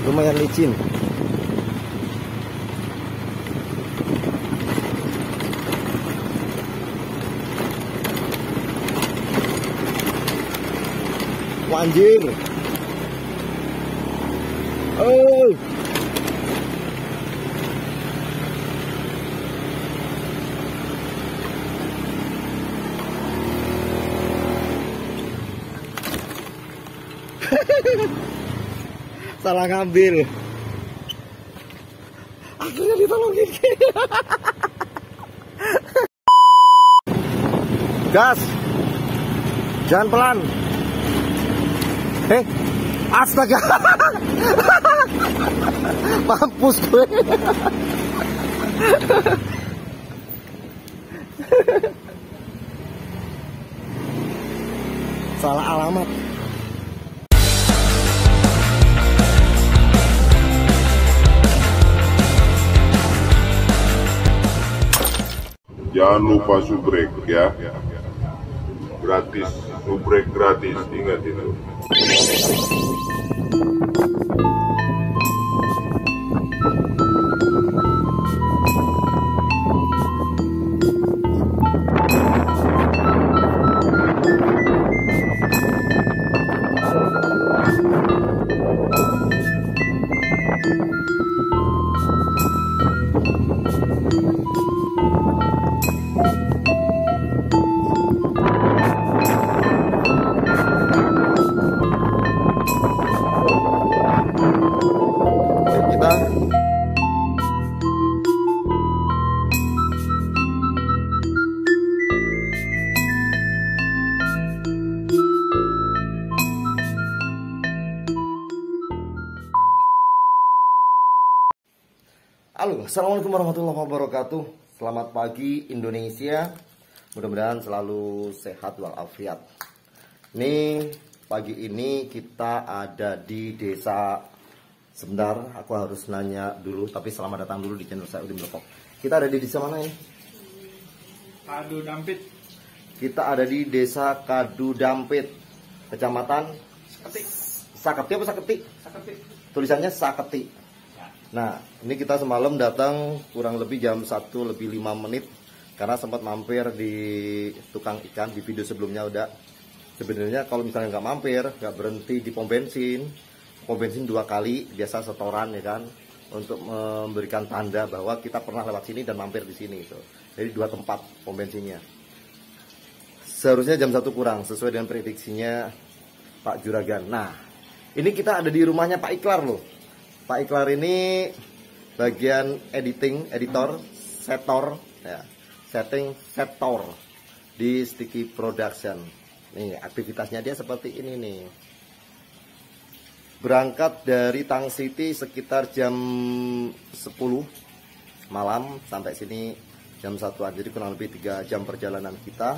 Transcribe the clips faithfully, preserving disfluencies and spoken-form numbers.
lumayan licin. Anjir. Oh. Salah ngambil. Akhirnya ditolongin. Gas. Jangan pelan. Eh, astaga. Mampus gue. Salah alamat. Jangan lupa subrek ya. Gratis, subrek gratis, ingat itu. Halo, assalamualaikum warahmatullahi wabarakatuh. Selamat pagi Indonesia. Mudah-mudahan selalu sehat walafiat. Nih pagi ini kita ada di desa. Sebentar, aku harus nanya dulu. Tapi selamat datang dulu di channel saya Udin Blokok. Kita ada di desa mana ini? Kadu Dampit. Kita ada di desa Kadu Dampit, kecamatan Saketi. Saketi apa Saketi? Saketi. Tulisannya Saketi. Nah, ini kita semalam datang kurang lebih jam satu lebih lima menit karena sempat mampir di tukang ikan. Di video sebelumnya udah. Sebenarnya kalau misalnya nggak mampir, nggak berhenti di pom bensin, pom bensin dua kali biasa setoran ya kan, untuk memberikan tanda bahwa kita pernah lewat sini dan mampir di sini itu. Jadi dua tempat pom bensinnya. Seharusnya jam satu kurang sesuai dengan prediksinya Pak Juragan. Nah, ini kita ada di rumahnya Pak Iklar loh. Pak Iklar ini bagian editing, editor, setor, ya, setting, setor di Sticky Production. Nih aktivitasnya dia seperti ini nih. Berangkat dari Tang City sekitar jam sepuluh malam sampai sini jam satuan. Jadi kurang lebih tiga jam perjalanan kita.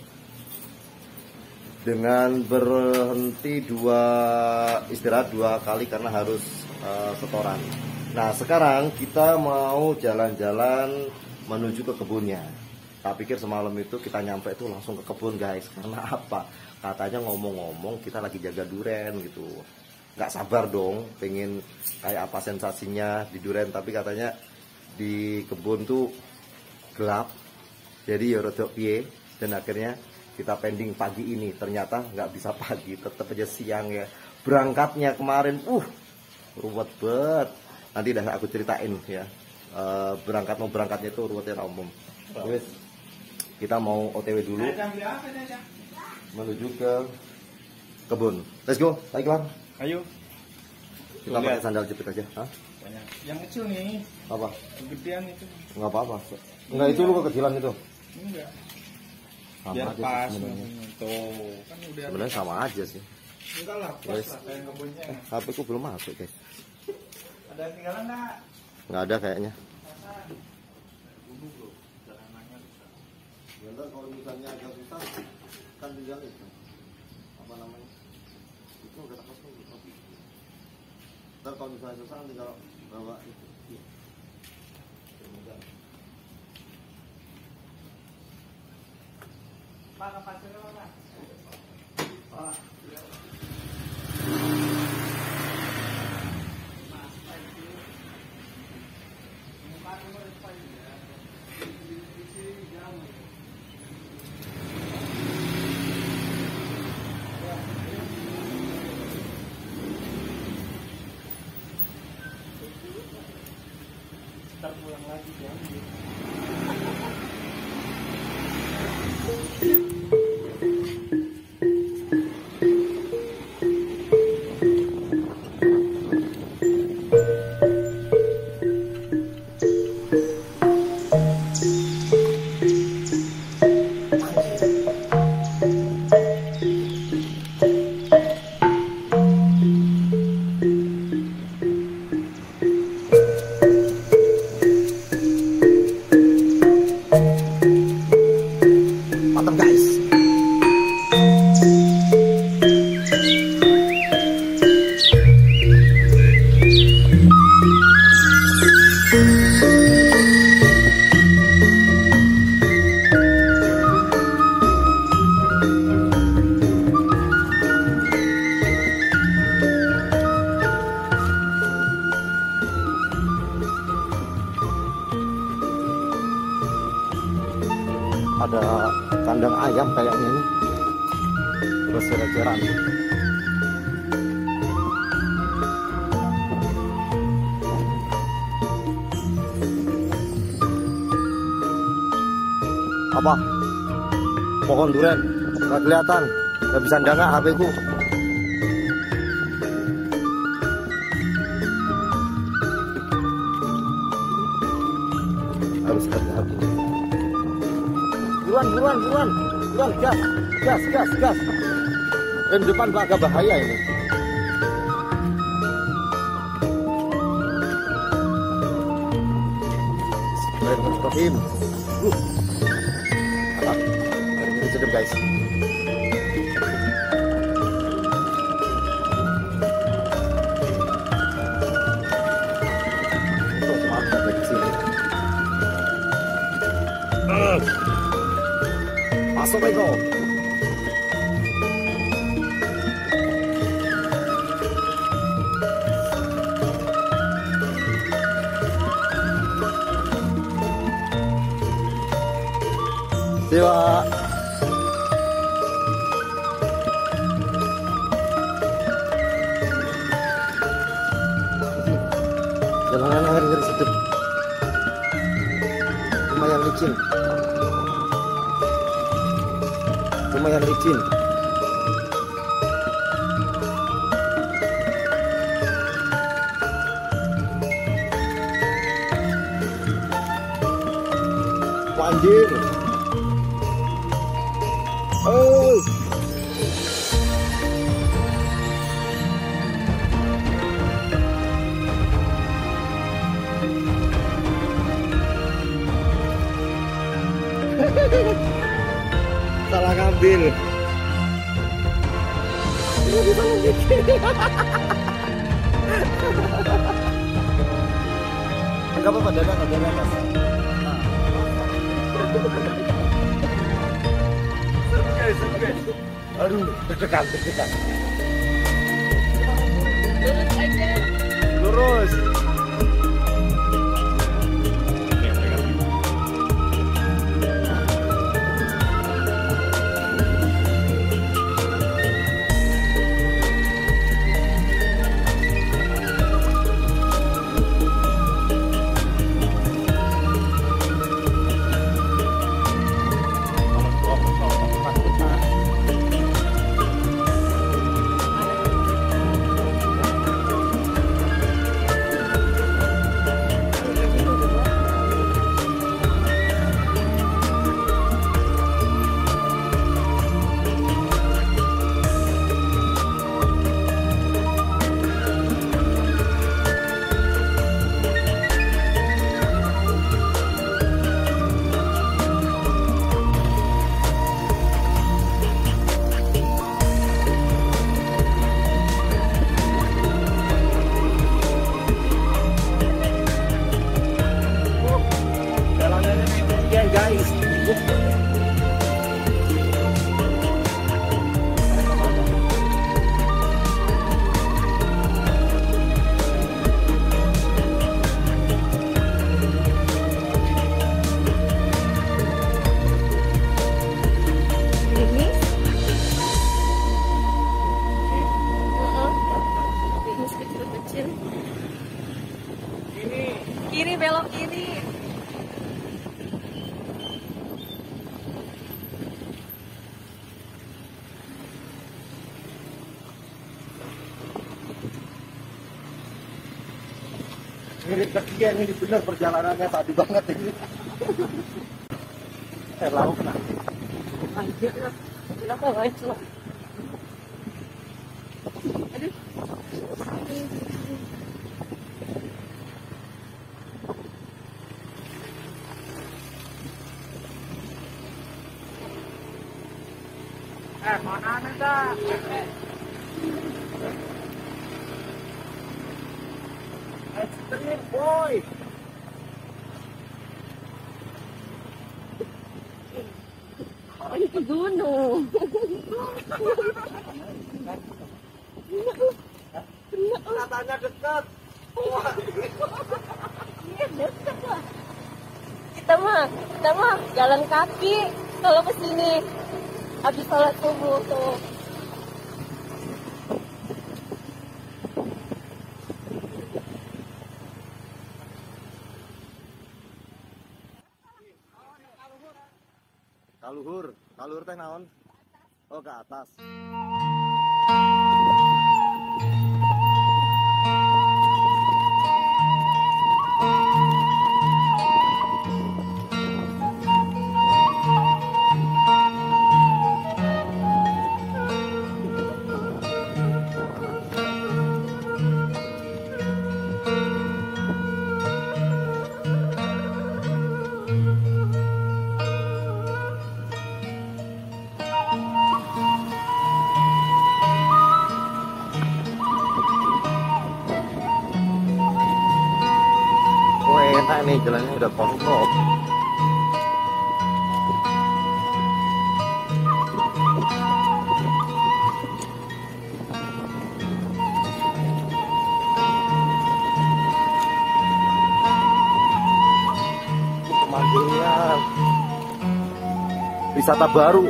Dengan berhenti dua istirahat dua kali karena harus Uh, setoran. Nah sekarang kita mau jalan-jalan menuju ke kebunnya. Tak pikir semalam itu kita nyampe itu langsung ke kebun guys. Karena apa? Katanya ngomong-ngomong kita lagi jaga duren gitu. Gak sabar dong pengen kayak apa sensasinya di duren. Tapi katanya di kebun tuh gelap. Jadi ya rodok piye. Dan akhirnya kita pending pagi ini. Ternyata gak bisa pagi, tetap aja siang ya. Berangkatnya kemarin uh ruwet banget. Nanti dah aku ceritain ya. E, berangkat mau berangkatnya itu ruwetnya umum. Terus kita mau O T W dulu menuju ke kebun. Let's go, Pak Iklar. Ayo. Kita pakai sandal jepit aja. Hah? Banyak. Yang kecil nih. Apa? Kegedean itu. Enggak apa-apa. Enggak, itu lu kekecilan itu. Enggak. Sama Biar aja pas. sih sebenarnya. Tuh, kan udah. Sebenarnya sama aja sih. Enggak lah, pas Guys. lah kayak kebunnya. Eh, H P ku belum masuk, guys. Ada yang tinggalan enggak? Enggak ada kayaknya. Dulu bro, jangan nanya bisa. Ya entar kalau misalnya agak susah kan tinggal itu. Apa namanya? Itu udah tak pasang gitu. Ntar kalau misalnya susah tinggal bawa itu. Iya. Pak, pasirnya mana? Pak. ntar pulang lagi diambil. Mantap guys. Ada kandang ayam kayaknya ini, terus ceran. Apa? Pohon durian nggak kelihatan, nggak bisa ndangak H P ku. Harus hati-hati. Buruan, buruan, buruan, buruan, gas, gas, gas, gas. Rem depan agak bahaya ini. Bismillahirrahmanirrahim. Uh, mantap. Ini sedap guys. Tuh, mantap dari sini. Uh. Masuk Eko. Dewa. Jalanan air ngeri sedep. Lumayan licin. Lumayan licin. Anjir. Oh. Salah ngambil. Enggak apa-apa, dadah, dadah, atas. Aduh, deg-degan, deg-degan. Lurus. kiri, belok kiri. Ini kesian ini bener perjalanannya tadi banget ini. Eh lauk nah. Anjir, kenapa guys lo? Aduh. Eh, mana nih dah? Ekstrim boy. Oh, ini ke gunung. Katanya dekat. Iya dekat lah. Kita mah, kita mah jalan kaki kalau ke sini habis sholat subuh tuh. Kaluhur, kaluhur teh naon? Oh, ke atas. Enak nih, jalannya udah kosong. Pemandian, wisata baru.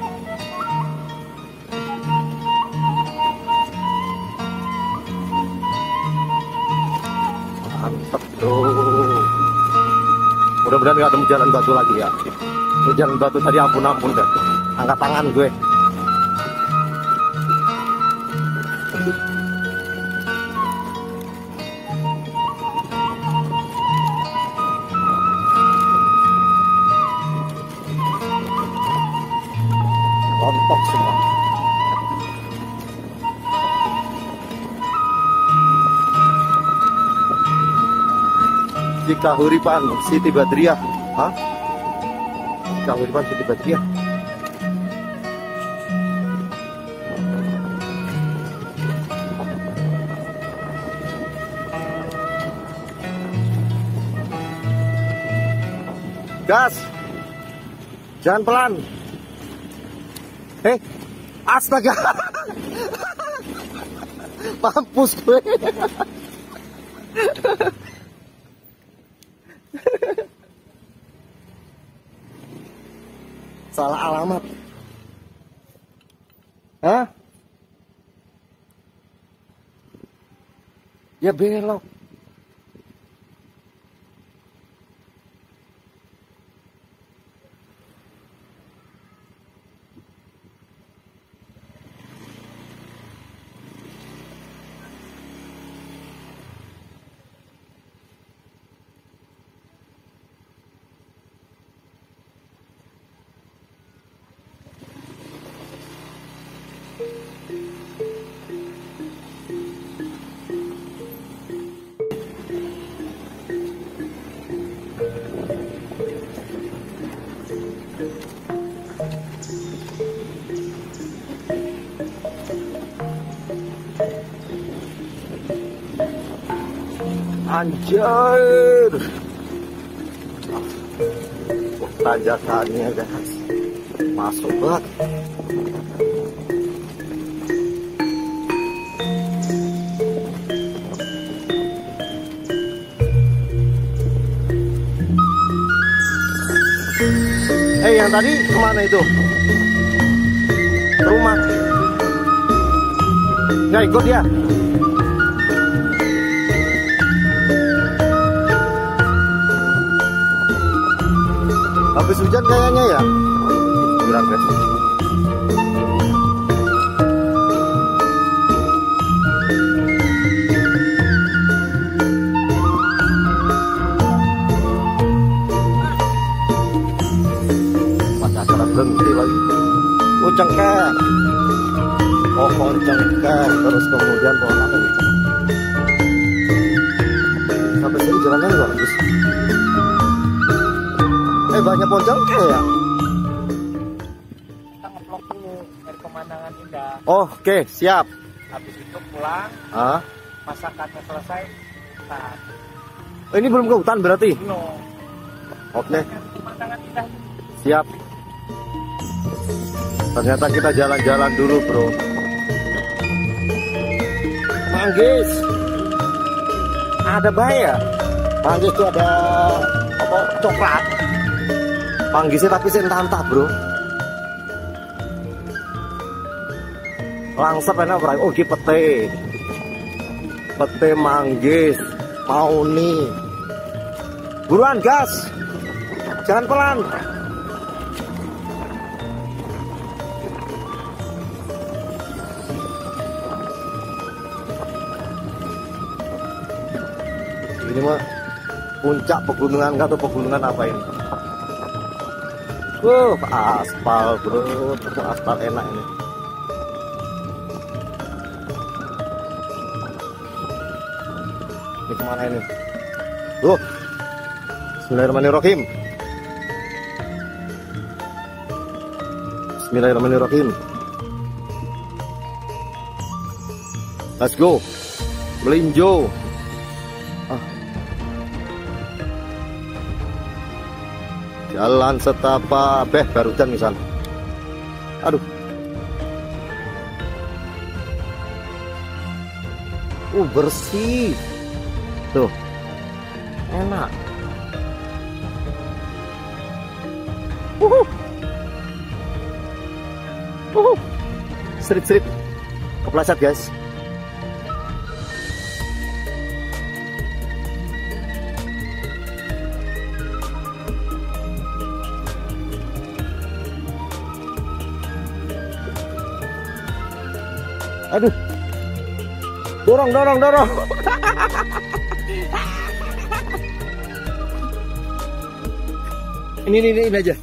Mantap tuh. Mudah-mudahan nggak ketemu jalan batu lagi ya. Ini jalan batu tadi ampun-ampun dah. Angkat tangan gue. Rontok semua. Jika Huripan Siti Badriah, hah? Jika Huripan Siti Badriah. Gas, jangan pelan. Eh, astaga, mampus gue. Salah alamat. Hah? Ya belok. Anjir, tanjakannya guys, masuk banget. Eh, yang tadi kemana itu? Ke rumah. Nggak ikut ya? hujan kayaknya ya. Kurang guys. Berhenti lagi. Oh, cengkeh. Pohon cengkeh. Terus kemudian pohon apa nih? Sampai sini jalannya nggak bagus. Eh, banyak pohon cengkeh ya. Kita ngeplok dulu dari pemandangan indah. Oh, oke, okay, siap. Habis itu pulang, Ah. masakannya selesai. Nah, Oh, ini belum ke hutan berarti? belum. Oke, okay. Pemandangan indah. Siap. Ternyata kita jalan-jalan dulu, bro. Manggis. Ada bahaya. Manggis itu ada apa? Coklat. Manggisnya tapi entah-entah, bro. Langsep enak, bro. Oh, ini pete. Pete manggis. Mauni. Buruan, gas. Jangan pelan. Ini mah puncak pegunungan atau pegunungan apa ini? Wuh, aspal, bro. Aspal enak ini. Ini kemana ini? Tuh. Bismillahirrahmanirrahim. Bismillahirrahmanirrahim. Let's go. Melinjo. Ah. Jalan setapak. Beh, barusan misal. Aduh. Uh, bersih. Tuh. Enak. Uhuh. Uhuh. Serip-serip. Kepleset, guys. Aduh, dorong, dorong, dorong. ini, ini, ini aja.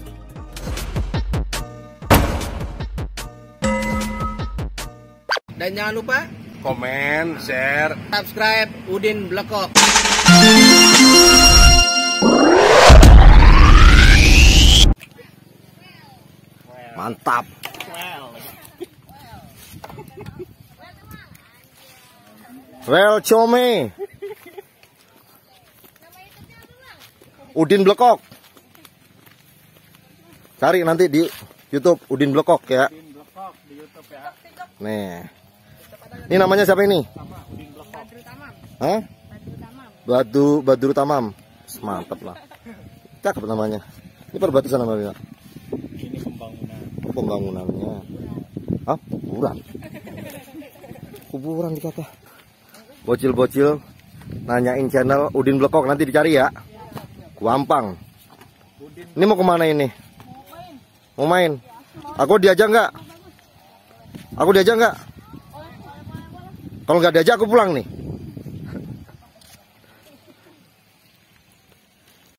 Dan jangan lupa Komen, share, subscribe Udin Blekok. mantap. Well, Come. Udin Blekok. Cari nanti di YouTube Udin Blekok ya. Udin Blekok di YouTube ya. Nih. Ini namanya siapa ini? Hah? Badu Badru Tamam. Mantap lah. Cakep namanya. Ini perbatasan namanya. Ini pembangunan. Oh, pembangunannya. Hah? Kuburan. Kuburan dikata. Bocil-bocil nanyain channel Udin Blekok, nanti dicari ya. Gampang. Ini mau kemana ini? Mau main? Aku diajak nggak? Aku diajak nggak? Kalau nggak diajak aku pulang nih.